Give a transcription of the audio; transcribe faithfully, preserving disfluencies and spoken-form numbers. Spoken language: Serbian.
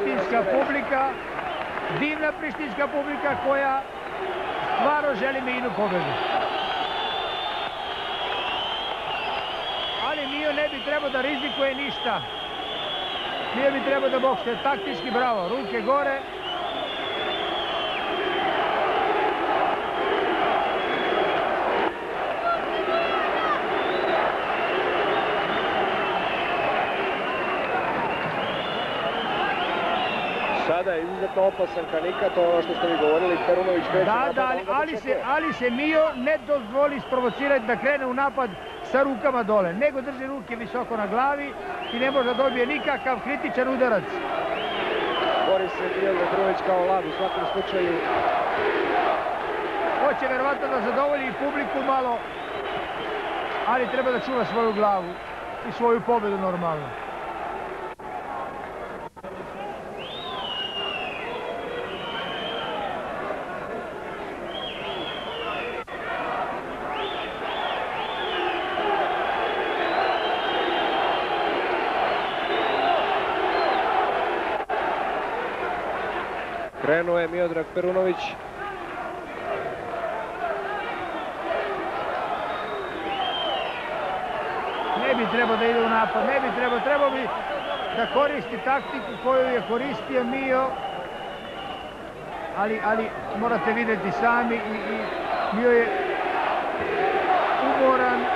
prištinska publika, divna prištinska publika koja stvarno želi Mijinu pobedu. Ali Mijo ne bi trebao da rizikuje ništa. Mijo bi trebao da bokse taktički, bravo, ruke gore. Sada je izuzetno opasan Kanika, to je ono što ste vi govorili, Perunović kreće Da, napad, da, onda ali se, dočekuje. ali se Mijo ne dozvoli sprovocirati da krene u napad sa rukama dole, nego drži ruke visoko na glavi i ne može da dobije nikakav kritičan udarac. Bori se Miodrag Perunović kao lav u svakom slučaju. Hoće verovatno da zadovolji i publiku malo, ali treba da čuva svoju glavu i svoju pobedu normalno. Krenuo je Miodrag Perunović. Ne bi trebao da ide u napad, ne bi trebao, trebao bi da koristi taktiku koju je koristio Mijo, ali, ali morate vidjeti sami i, i Mijo je umoran